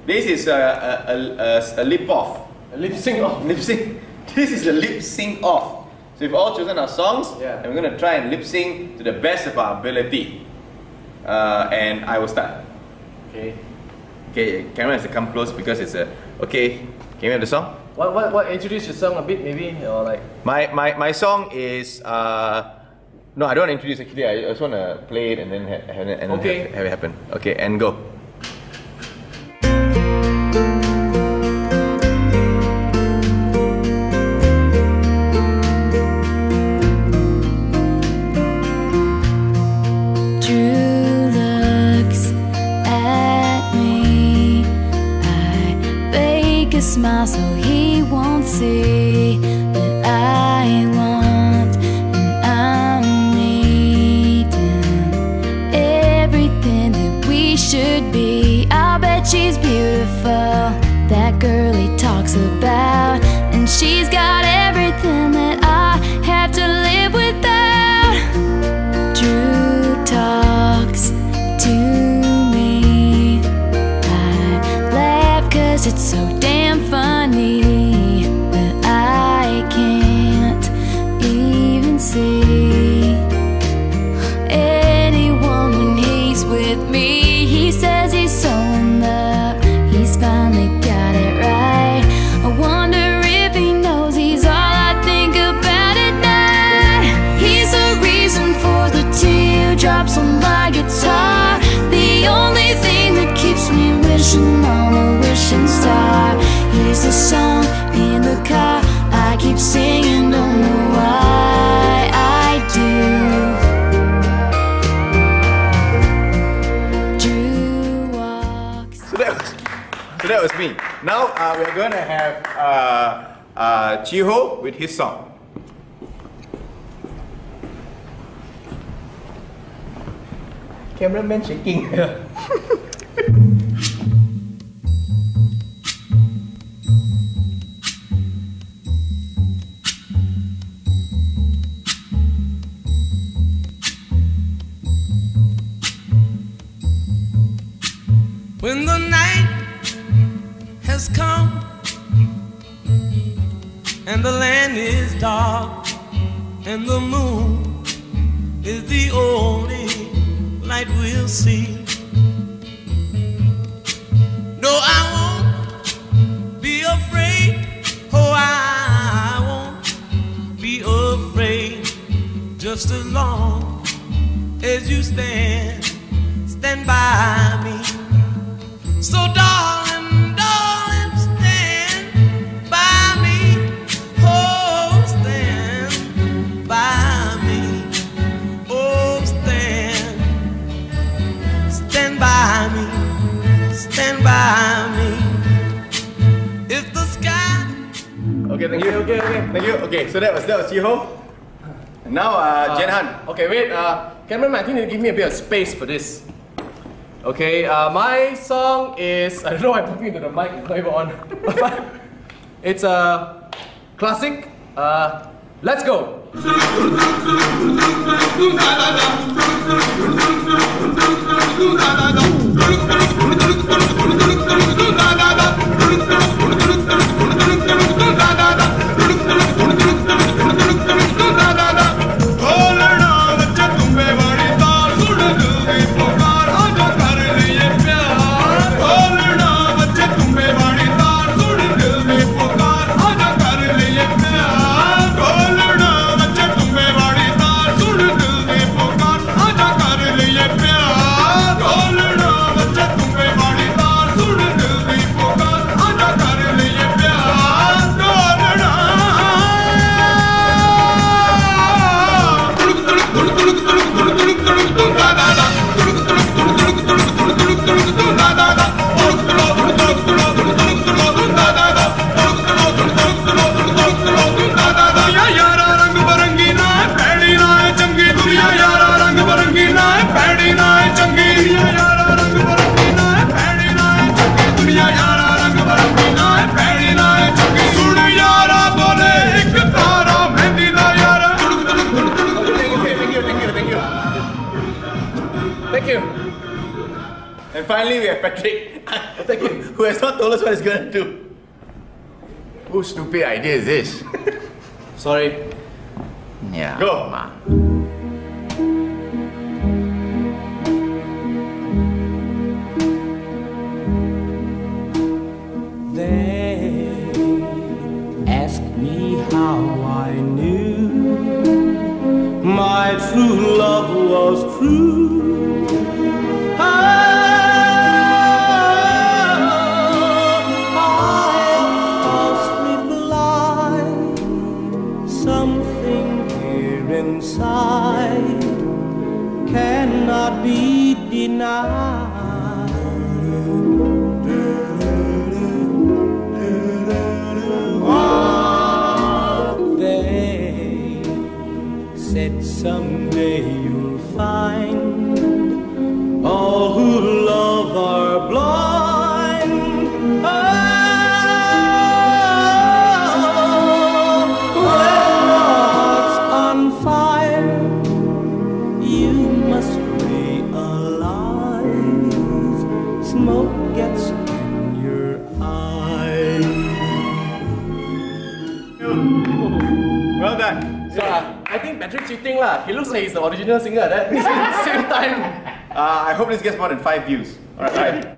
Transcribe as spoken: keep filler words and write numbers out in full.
This is a, a, a, a lip off. A lip sync off. Lip sync. This is a lip sync off. So we've all chosen our songs, yeah. and we're going to try and lip sync to the best of our ability. Uh, and I will start. Okay. Okay, camera has to come close because it's a... Okay, can you have the song? What, what, what, introduce your song a bit maybe, or like... My, my, my song is... Uh, no, I don't want to introduce actually, I just want to play it and then, ha have, it, and okay. have, have it happen. Okay, and go. Smile so he won't see that I want, and I'm needing everything that we should be. I bet she's beautiful, that girl he talks about, and she's got everything that I have to live without. Drew talks to me, I laugh cause it's so damn funny that I can't even see anyone when he's with me. He says he's so in love, he's finally got it right. I wonder if he knows he's all I think about at night. He's the reason for the teardrops on my guitar, the only thing that keeps me wishing on a wishing star. He's the song in the car I keep singing, don't know why I do. Drew walks. So that was, so that was me. Now uh, we're going to have uh, uh, Teoh with his song. Cameraman shaking. When the night has come and the land is dark and the moon is the only light we'll see, no, I won't be afraid. Oh, I won't be afraid, just as long as you stand, stand by me. So darling, darling, stand by me. Oh, stand by me. Oh, stand, stand by me. Stand by me. If the sky. Okay, thank you. Okay, okay. Thank you. Okay, so that was that was Teoh. And now uh, Uh, Jenhan. Okay, wait. Uh, cameraman, I think you give me a bit of space for this. Okay, uh, my song is, I don't know why I'm talking into the mic, it's not even on. It's a classic. Uh, let's go. And finally we have Patrick. Thank you. Who has not told us what he's gonna do. Whose stupid idea is this? Sorry. Yeah. Go. They ask me how I knew my true love was true. Inside cannot be denied. Oh, they said someday you'll find all who love are blind. Oh, gets in your eyes. Well done. So uh, I think Patrick cheating lah. He looks like he's the original singer at that same time. Uh, I hope this gets more than five views. Alright.